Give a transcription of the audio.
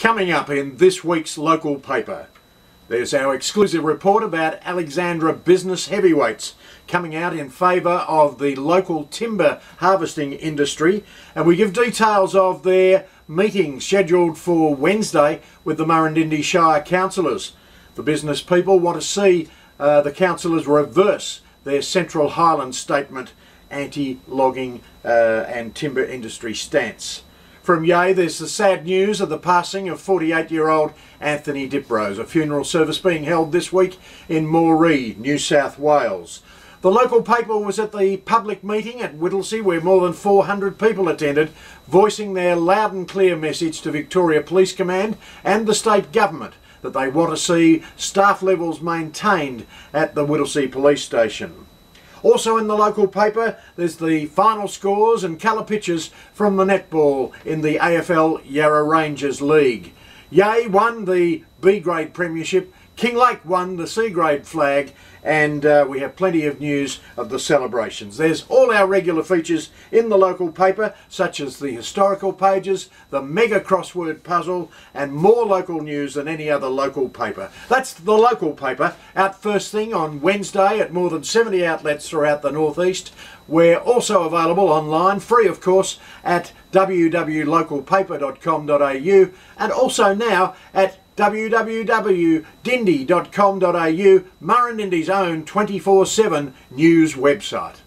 Coming up in this week's local paper, there's our exclusive report about Alexandra business heavyweights coming out in favour of the local timber harvesting industry, and we give details of their meeting scheduled for Wednesday with the Murrindindi Shire councillors. The business people want to see the councillors reverse their Central Highlands statement anti-logging and timber industry stance. From Yea, there's the sad news of the passing of 48-year-old Anthony Diprose, a funeral service being held this week in Moree, New South Wales. The local paper was at the public meeting at Whittlesea, where more than 400 people attended, voicing their loud and clear message to Victoria Police Command and the state government that they want to see staff levels maintained at the Whittlesea Police Station. Also in the local paper, there's the final scores and colour pictures from the netball in the AFL Yarra Rangers League. Yea won the B-grade premiership, Kinglake won the C-grade flag, and we have plenty of news of the celebrations. There's all our regular features in the local paper, such as the historical pages, the mega crossword puzzle, and more local news than any other local paper. That's the local paper, out first thing on Wednesday at more than 70 outlets throughout the northeast. We're also available online, free of course, at www.localpaper.com.au, and also now at www.dindy.com.au, Murrindindi's own 24/7 news website.